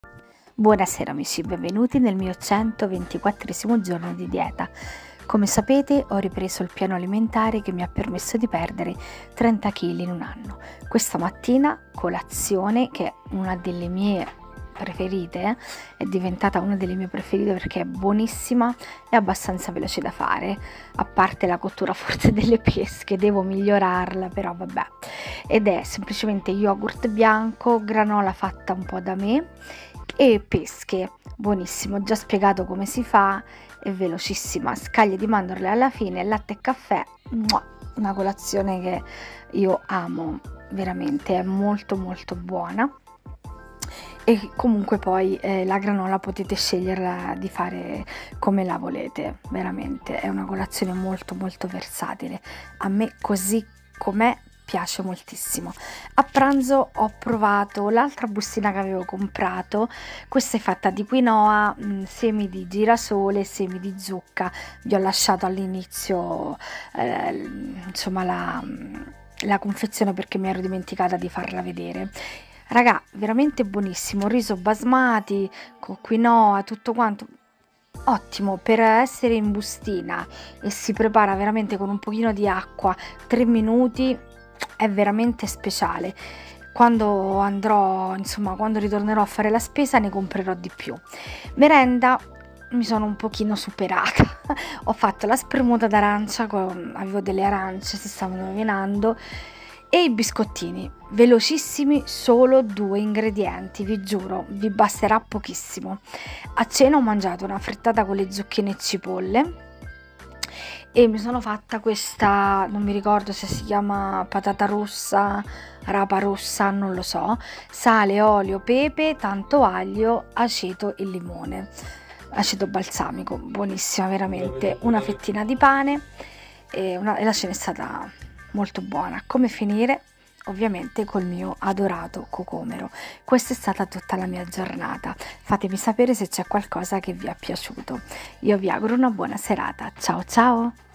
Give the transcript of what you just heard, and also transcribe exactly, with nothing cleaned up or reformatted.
Buonasera amici, benvenuti nel mio centoventiquattresimo giorno di dieta. Come sapete ho ripreso il piano alimentare che mi ha permesso di perdere trenta chili in un anno. Questa mattina colazione, che è una delle mie preferite, è diventata una delle mie preferite perché è buonissima e abbastanza veloce da fare, a parte la cottura forse delle pesche, devo migliorarla, però vabbè. Ed è semplicemente yogurt bianco, granola fatta un po' da me e pesche, buonissimo, ho già spiegato come si fa, è velocissima, scaglie di mandorle alla fine, latte e caffè, mua, una colazione che io amo veramente, è molto molto buona. E comunque poi eh, la granola potete sceglierla di fare come la volete, veramente è una colazione molto molto versatile, a me così com'è piace moltissimo. A pranzo ho provato l'altra bustina che avevo comprato, questa è fatta di quinoa, mh, semi di girasole, semi di zucca. Vi ho lasciato all'inizio eh, insomma la, la confezione perché mi ero dimenticata di farla vedere. Raga, veramente buonissimo, riso basmati con quinoa, tutto quanto. Ottimo per essere in bustina e si prepara veramente con un pochino di acqua, tre minuti, è veramente speciale. Quando andrò, insomma, quando ritornerò a fare la spesa ne comprerò di più. Merenda, mi sono un pochino superata. Ho fatto la spremuta d'arancia, con, avevo delle arance, si stavano rovinando, e i biscottini, velocissimi, solo due ingredienti, vi giuro, vi basterà pochissimo. A cena ho mangiato una frittata con le zucchine e cipolle e mi sono fatta questa, non mi ricordo se si chiama patata rossa, rapa rossa, non lo so, sale, olio, pepe, tanto aglio, aceto e limone, aceto balsamico, buonissima veramente, una fettina di pane e, una, e la cena è stata molto buona. Come finire? Ovviamente col mio adorato cocomero. Questa è stata tutta la mia giornata, fatemi sapere se c'è qualcosa che vi è piaciuto. Io vi auguro una buona serata, ciao ciao.